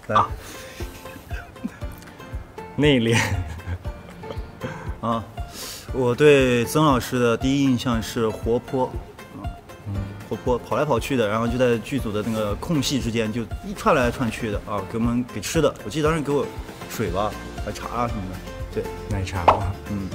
来， 内敛。 啊，我对曾老师的第一印象是活泼，活泼，跑来跑去的，然后就在剧组的那个空隙之间就一串来串去的啊，给我们给吃的。我记得当时给我水吧，还茶啊什么的，对， 奶茶吧。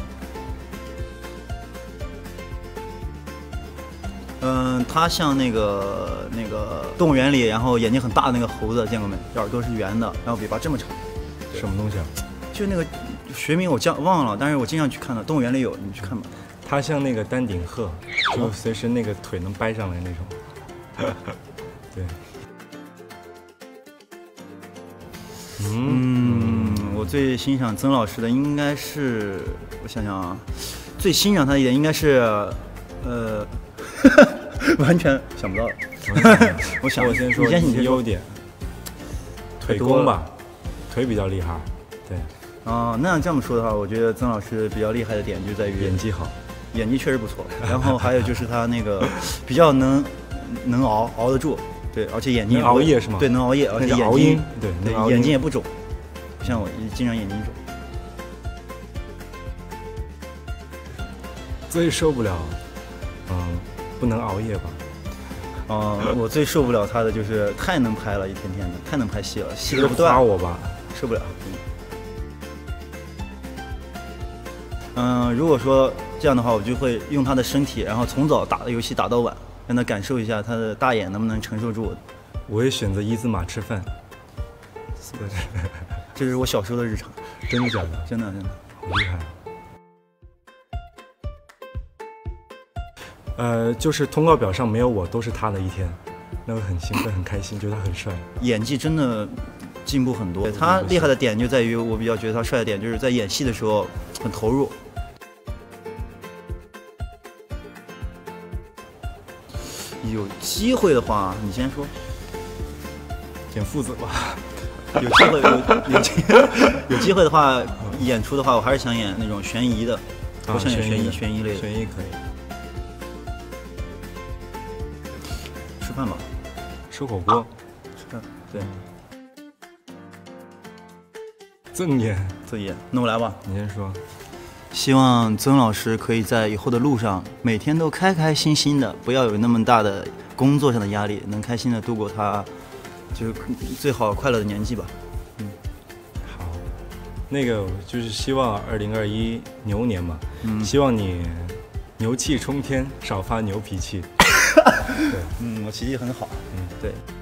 他像那个动物园里，然后眼睛很大的那个猴子，见过没？耳朵是圆的，然后尾巴这么长。 什么东西啊？ 就那个学名我忘了，但是我经常去看的，动物园里有，你去看吧。 它像那个丹顶鹤，就随时那个腿能掰上来那种。对。 我最欣赏曾老师的应该是，我想想啊，最欣赏他的一点应该是，完全想不到。我先说你优点，腿功吧，腿比较厉害。对。 那样这么说的话，我觉得曾老师比较厉害的点就在于演技好， 演技确实不错。然后还有就是他那个比较能熬得住，对，而且眼睛能熬夜是吗？ 对，能熬夜，而且眼睛对眼睛也不肿，不像我经常眼睛肿。 最受不了，不能熬夜吧。 我最受不了他的就是太能拍了，一天天的太能拍戏了，戏都不断。 夸我吧， 受不了。如果说这样的话，我就会用他的身体，然后从早打的游戏打到晚，让他感受一下他的大眼能不能承受住。 我也选择一字马吃饭。 这是我小时候的日常。 真的假的？ 真的， 好厉害。就是通告表上没有我，都是他的一天，那会很兴奋很开心，觉得他很帅。 演技真的进步很多。他厉害的点就在于，我比较觉得他帅的点就是在演戏的时候很投入。有机会的话，你先说。 演父子吧。 有机会的话，演出的话，我还是想演那种悬疑的。我想演悬疑类的。 悬疑可以。 吃饭吧。 吃火锅。 吃饭。对。 赠言。 那我来吧。 你先说。 希望曾老师可以在以后的路上每天都开开心心的，不要有那么大的工作上的压力，能开心的度过他就是最好快乐的年纪吧。 好，那个就是希望2021牛年嘛，希望你牛气冲天，少发牛脾气。 对，我脾气很好。对。